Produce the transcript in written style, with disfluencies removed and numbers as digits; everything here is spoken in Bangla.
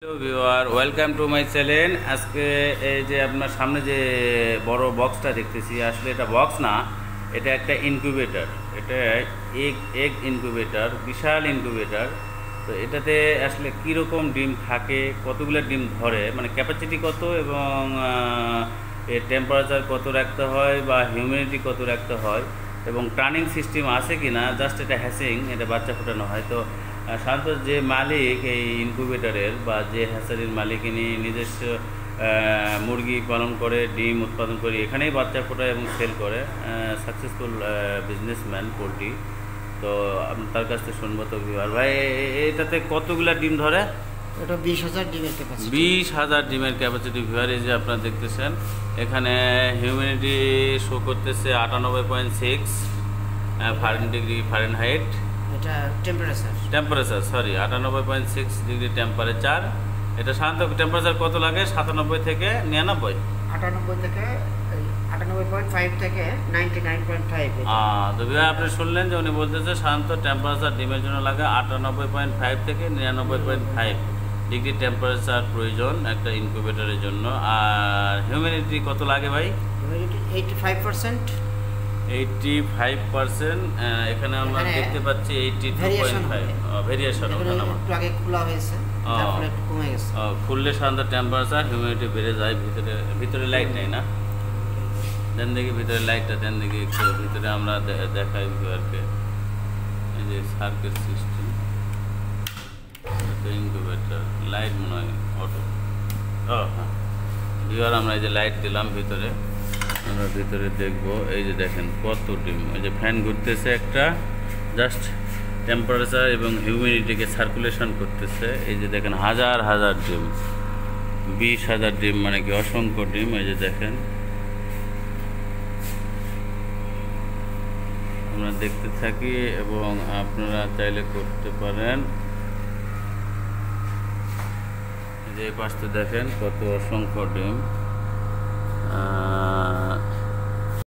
Hello viewer, welcome to my channel. আজকে এই যে আপনার সামনে যে বড় বক্সটা দেখতেছি, আসলে এটা বক্স না, এটা একটা ইনকিউবেটর। এটা এগ ইনকিউবেটর, বিশাল ইনকিউবেটর। তো এটাতে আসলে কীরকম ডিম থাকে, কতগুলো ডিম ধরে, মানে ক্যাপাসিটি কত এবং এর টেম্পারেচার কত রাখতে হয় বা হিউমিডিটি কত রাখতে হয় এবং টার্নিং সিস্টেম আছে কি না, জাস্ট এটা হ্যাচিং, এটা বাচ্চা ফোটানো হয়। তো সাধারণত যে মালিক এই ইনকিউবেটরের বা যে হ্যাচারির মালিক, ইনি নিজস্ব মুরগি পালন করে, ডিম উৎপাদন করে এখানেই বাচ্চা ফোটায় এবং সেল করে, সাকসেসফুল বিজনেসম্যান পোলট্রি। তো তার কাছ থেকে শুনবো। তো আর ভাই, এটাতে কতগুলা ডিম ধরে? এটা 20,000 ডিমের ক্যাপাসিটি। 20,000 ডিমের ক্যাপাসিটি। ভিউয়ার, এই যে আপনারা দেখতেছেন এখানে হিউমিডিটি শো করতেছে 98.6 ডিগ্রি ফারেনহাইট। এটা টেম্পারেচার 98.6 ডিগ্রি টেম্পারেচার। এটা সাধারণত টেম্পারেচার কত লাগে? 97 থেকে 99? 98 থেকে 98.5 থেকে 99.5। তো ভাই, আপনি শুনলেন যে উনি বলতেছে সাধারণত টেম্পারেচার ডিমের জন্য লাগে 98.5 থেকে 99.5 ডিগ্রি টেম্পারেচার প্রয়োজন একটা ইনকিউবেটরের জন্য। আর হিউমিডিটি কত লাগে ভাই? হিউমিডিটি 85%। 85%। এখানে আমরা দেখতে পাচ্ছি 82.5 ভেরিয়েশন। একটু আগে খোলা হয়েছে, তারপরে একটু কমে গেছে। খুললে সাধারণত টেম্পারেচার হিউমিডিটি বেড়ে যায়। ভিতরে লাইট নেই না? দেন দেখি ভিতরে লাইটটা, দেন দেখি একটু ভিতরে আমরা দেখাই ভিউয়ারকে। এই যে সার্কিট সিস্টেম, ইনকিউবেটর, লাইট মনে হয় অটো। হ্যাঁ ভিউয়ার, আমরা এই যে লাইট দিলাম ভিতরে, আমরা ভিতরে দেখবো। এই যে দেখেন কত ডিম, এই যে ফ্যান ঘুরতেছে একটা, জাস্ট টেম্পারেচার এবং হিউমিডিটিকে সার্কুলেশন করতেছে। এই যে দেখেন হাজার হাজার ডিম, 20,000 ডিম, মানে কি অসংখ্য ডিম। এই যে দেখেন, আমরা দেখতে থাকি এবং আপনারা চাইলে করতে পারেন। এই যে এই পাশে দেখেন কত অসংখ্য ডিম।